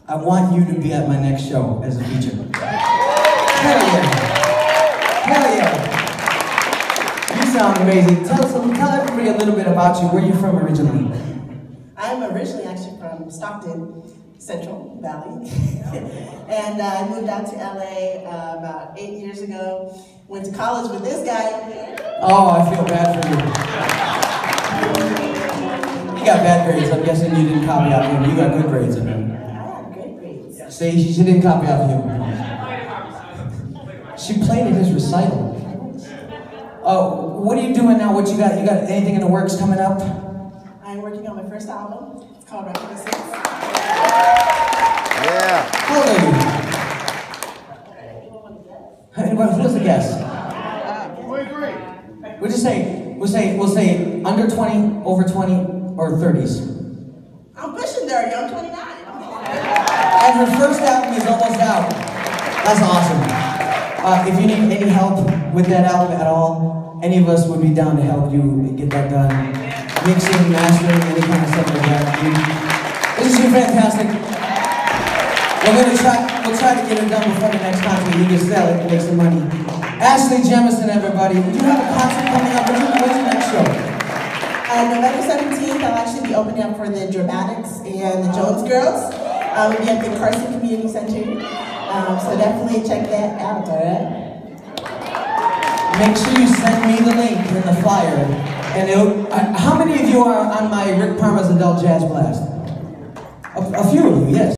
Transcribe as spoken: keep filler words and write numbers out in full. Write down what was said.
I want you to be at my next show as a feature. Hell yeah. Hell yeah. You sound amazing. Tell us, tell everybody a little bit about you. Where are you from originally? I'm originally actually from Stockton, Central Valley. And uh, I moved out to L A uh, about eight years ago. Went to college with this guy. Oh, I feel bad for you. You got bad grades. I'm guessing you didn't copy off him. You got good grades of him. I had great grades. See, she didn't copy off him. She played at his recital. Oh, what are you doing now? What you got? You got anything in the works coming up? I'm working on my first album. It's called Rock for the Six. Yeah. How old are you? Anybody, who's the guess? twenty-three. We'll just say, we'll say, we'll say under twenty, over twenty, or thirties. I'm pushing thirty. I'm twenty-nine. And her first album is almost out. That's awesome. Uh, if you need any help with that album at all, any of us would be down to help you get that done. Mixing, mastering, any kind of stuff like that. This is fantastic. We're gonna try, we'll try to get it done before the next concert. You can sell it and make some money. Ashley Jemison, everybody. You have a concert coming up. When's the next show? Uh, November seventeenth, I'll actually be opening up for the Dramatics and the Jones Girls. Uh, we'll be at the Carson Community Center. Um, so definitely check that out, alright? Make sure you send me the link in the flyer. And it'll, uh, how many of you are on my Rick Parma's Adult Jazz Blast? A, a few of you, yes.